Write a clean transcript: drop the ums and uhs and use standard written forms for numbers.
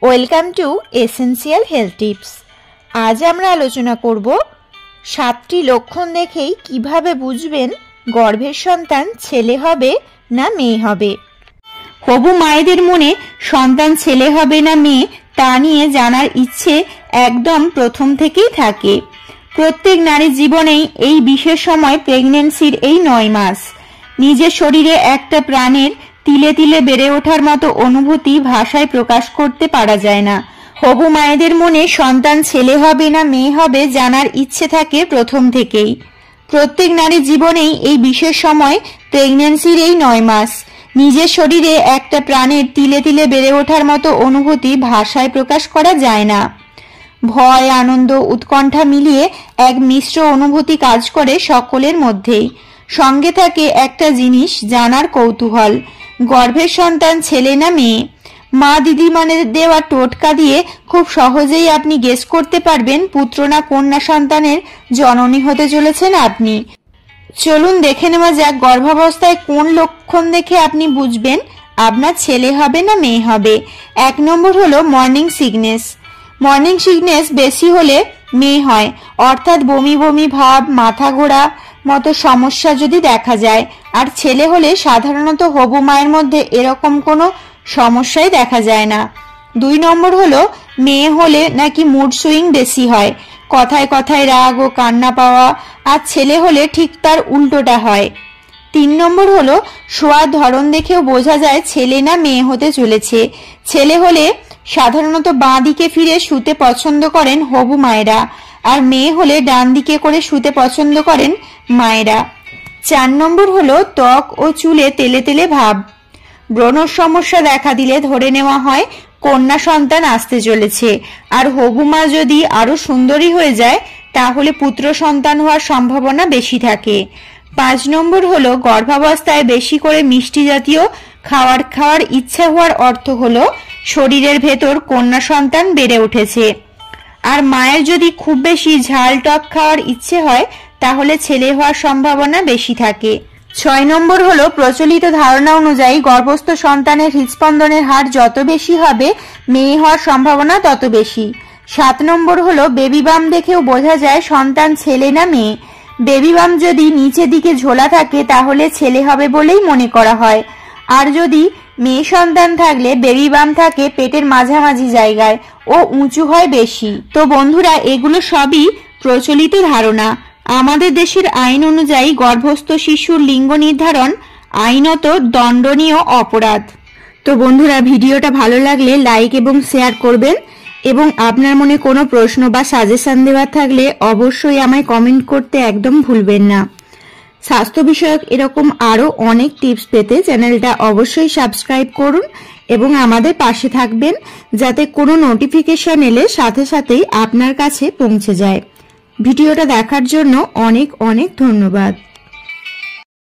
Welcome to essential health tips. আজ আমরা আলোচনা করব 7টি লক্ষণ দেখেই কিভাবে বুঝবেন গর্ভের সন্তান ছেলে হবে না মেয়ে হবে। হবু মায়েদের মনে সন্তান ছেলে হবে না মেয়ে তা নিয়ে জানার ইচ্ছে একদম প্রথম থেকেই থাকে। প্রত্যেক নারীর জীবনেই এই বিশেষ সময় প্রেগন্যান্সির এই 9 মাস। নিজের শরীরে একটা প্রাণের তিলে তিলে বেড়ে ওঠার মতো অনুভূতি ভাষায় প্রকাশ করতে পারা যায় না। হবু মায়েদের মনে সন্তান ছেলে হবে না মেয়ে হবে জানার ইচ্ছে থাকে প্রথম থেকেই। প্রত্যেক নারীর জীবনেই এই বিশেষ সময় প্রেগন্যান্সির এই 9 মাস। নিজের শরীরে একটা প্রাণের তিলে তিলে বেড়ে ওঠার মতো অনুভূতি ভাষায় প্রকাশ করা যায় না। ভয়, আনন্দ, উৎকণ্ঠা মিলিয়ে এক মিশ্র অনুভূতি কাজ করে সকলের মধ্যেই। সঙ্গে থাকে একটা জিনিস জানার কৌতূহল, গর্ভের সন্তান ছেলে না মেয়ে। মা দিদিমানের দেওয়া টোটকা দিয়ে খুব সহজেই আপনি গেস করতে পারবেন পুত্র না কন্যা সন্তানের জননী হতে চলেছেন আপনি। চলুন দেখে নেওয়া যাক গর্ভাবস্থায় কোন লক্ষণ দেখে আপনি বুঝবেন আপনার ছেলে হবে না মেয়ে হবে। 1 নম্বর হলো মর্নিং সিকনেস। মর্নিং সিকনেস বেশি হলে মেয়ে হয়, অর্থাৎ বমি বমি ভাব, মাথা ঘোরা মতো সমস্যা যদি দেখা যায়। আর ছেলে হলে সাধারণত হবু মায়ের মধ্যে এরকম কোনো সমস্যাই দেখা যায় না। 2 নম্বর হলো মেয়ে হলে নাকি মুড সুইং বেশি হয়, কথায় কথায় রাগ ও কান্না পাওয়া, আর ছেলে হলে ঠিক তার উল্টোটা হয়। 3 নম্বর হলো শোয়ার ধরন দেখেও বোঝা যায় ছেলে না মেয়ে হতে চলেছে। ছেলে হলে সাধারণত বাঁ দিকে ফিরে শুতে পছন্দ করেন হবু মায়েরা, আর মেয়ে হলে ডান দিকে করে শুতে পছন্দ করেন মায়েরা। 4 নম্বর হলো ত্বক ও চুলে তেলে তেলে ভাব। ব্রণর সমস্যা দেখা দিলে ধরে নেওয়া হয় কন্যা সন্তান আসতে চলেছে, আর হবু মা যদি আরো সুন্দরী হয়ে যায় তাহলে পুত্র সন্তান হওয়ার সম্ভাবনা বেশি থাকে। 5 নম্বর হলো গর্ভাবস্থায় বেশি করে মিষ্টি জাতীয় খাওয়ার ইচ্ছা হওয়ার অর্থ হলো শরীরের ভেতর কন্যা সন্তান বেড়ে উঠেছে। আর মায়ের যদি খুব বেশি ঝাল টক খাওয়ার ইচ্ছে হয় তাহলে ছেলে হওয়ার সম্ভাবনা বেশি থাকে। 6 নম্বর হলো প্রচলিত ধারণা অনুযায়ী গর্ভস্থ সন্তানের হৃদস্পন্দনের হার যত বেশি হবে মেয়ে হওয়ার সম্ভাবনা তত বেশি। 7 নম্বর হলো বেবি বাম দেখেও বোঝা যায় সন্তান ছেলে না মেয়ে। বেবি বাম যদি নিচের দিকে ঝোলা থাকে তাহলে ছেলে হবে বলেই মনে করা হয়, আর যদি মেয়ে সন্তান থাকলে বেবি বাম থাকে পেটের মাঝামাঝি জায়গায় ও উঁচু হয় বেশি। তো বন্ধুরা, এগুলো সবই প্রচলিত ধারণা। আমাদের দেশের আইন অনুযায়ী গর্ভস্থ শিশুর লিঙ্গ নির্ধারণ আইনত দণ্ডনীয় অপরাধ। তো বন্ধুরা, ভিডিওটা ভালো লাগলে লাইক এবং শেয়ার করবেন, এবং আপনার মনে কোনো প্রশ্ন বা সাজেশন দেওয়ার থাকলে অবশ্যই আমায় কমেন্ট করতে একদম ভুলবেন না। স্বাস্থ্য বিষয়ক এরকম আরো অনেক টিপস পেতে চ্যানেলটা অবশ্যই সাবস্ক্রাইব করুন এবং আমাদের পাশে থাকবেন, যাতে কোনো নোটিফিকেশন এলে সাথে সাথেই আপনার কাছে পৌঁছে যায়। ভিডিওটা দেখার জন্য অনেক অনেক ধন্যবাদ।